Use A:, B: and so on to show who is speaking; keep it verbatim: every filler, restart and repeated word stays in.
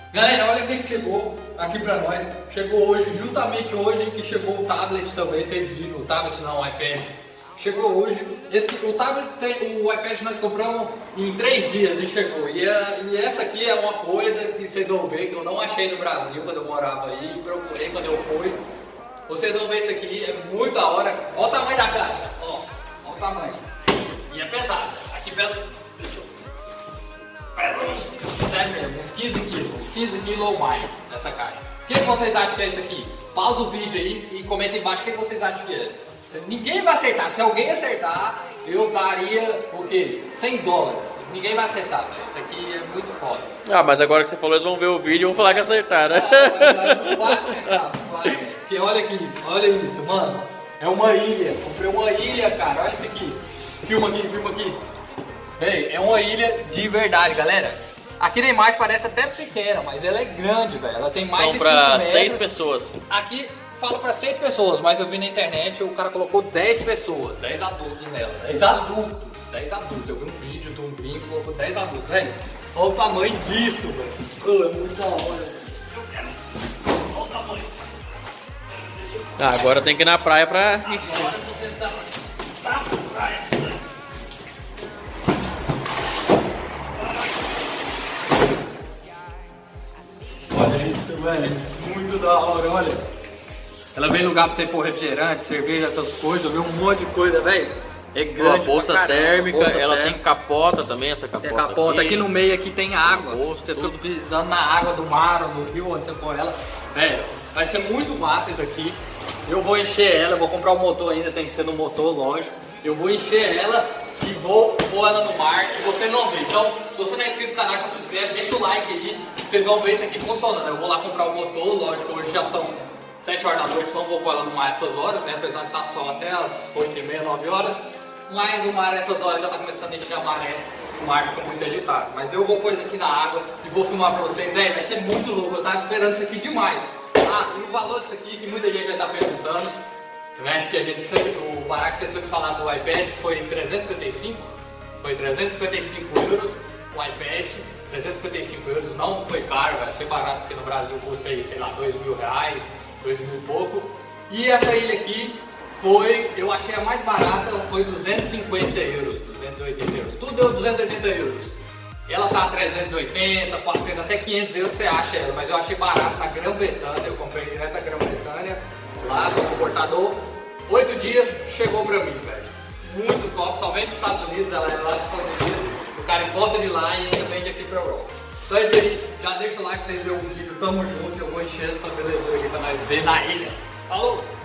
A: Galera, olha quem que chegou aqui pra nós. Chegou hoje, justamente hoje que chegou o tablet também, vocês viram, o tablet não, o iPad. Chegou hoje, esse, o tablet, o iPad nós compramos em três dias e chegou. E, a, e essa aqui é uma coisa que vocês vão ver que eu não achei no Brasil quando eu morava aí, procurei quando eu fui. Vocês vão ver isso aqui, é muito da hora. Olha o tamanho da caixa, ó, olha o tamanho. E é pesado, aqui pesa, deixa eu, pesa uns, sério mesmo, uns quinze quilos, uns quinze quilos ou mais essa caixa. O que vocês acham que é isso aqui? Pausa o vídeo aí e comenta embaixo o que vocês acham que é. Ninguém vai acertar, se alguém acertar, eu daria o quê? cem dólares. Ninguém vai acertar, velho. Isso aqui é muito foda.
B: Ah, mas agora que você falou, eles vão ver o vídeo e vão falar que acertaram.
A: Não, não vai acertar, não vai. Porque olha aqui, olha isso, mano. É uma ilha. Comprei uma ilha, cara. Olha isso aqui. Filma aqui, filma aqui. Ei, é uma ilha de verdade, galera. Aqui na imagem parece até pequena, mas ela é grande, velho. Ela tem mais
B: São
A: de
B: pra
A: cinco
B: seis
A: metros.
B: pessoas.
A: Aqui fala pra seis pessoas, mas eu vi na internet o cara colocou dez pessoas, dez adultos nela. dez adultos, dez adultos. Eu vi um vídeo de um gringo colocou dez adultos, velho. Olha o tamanho disso, velho. Oh, é muito da hora. Eu quero. Olha o tamanho.
B: Ah, agora tem que ir na praia pra...
A: Agora eu vou testar pra praia. Olha isso, velho. Muito da hora, olha. Ela vem lugar pra você pôr refrigerante, cerveja, essas coisas. Eu vi um monte de coisa, velho. É grande.
B: Ó, bolsa
A: pra caramba,
B: térmica,
A: bolsa
B: ela
A: térmica.
B: tem capota também, essa capota.
A: Tem a capota, aqui. aqui no meio aqui tem água.
B: Bolsa,
A: você
B: tudo.
A: fica pisando na água do mar ou do rio onde você põe ela. Velho, vai ser muito massa isso aqui. Eu vou encher ela, eu vou comprar o motor ainda, tem que ser no motor, lógico. Eu vou encher ela e vou pôr ela no mar e vocês vão ver. Então, se você não é inscrito no canal, já se inscreve, deixa o like aí, que vocês vão ver isso aqui funcionando. Eu vou lá comprar o motor, lógico, hoje já são sete horas da noite, não vou pôr ela no mar essas horas, né? Apesar de estar sol até as oito e meia, nove horas. Mas o mar essas horas já está começando a encher a maré, o mar fica muito agitado. Mas eu vou pôr isso aqui na água e vou filmar pra vocês, velho, vai ser muito louco, eu tava esperando isso aqui demais. Ah, e o valor disso aqui, que muita gente vai estar perguntando, né, que a gente sempre, o barato que você sempre falar do iPad foi trezentos e cinquenta e cinco, foi trezentos e cinquenta e cinco euros o iPad, trezentos e cinquenta e cinco euros, não foi caro, vai ser barato, porque no Brasil custa aí, sei lá, dois mil reais, dois mil e pouco. E essa ilha aqui foi, eu achei a mais barata, foi duzentos e cinquenta euros, duzentos e oitenta euros, tudo deu duzentos e oitenta euros. Ela tá a trezentos e oitenta, quatrocentos, até quinhentos euros você acha ela, mas eu achei barato na Grã-Bretanha, eu comprei direto da Grã-Bretanha, lá no importador. Oito dias chegou pra mim, velho. Muito top, só vem dos Estados Unidos, ela é lá dos Estados Unidos, o cara importa de lá e ainda vende aqui pra Europa. Então é isso aí, já deixa o like pra vocês verem o vídeo, tamo junto, eu vou encher essa belezura aqui pra nós ver na ilha. Falou!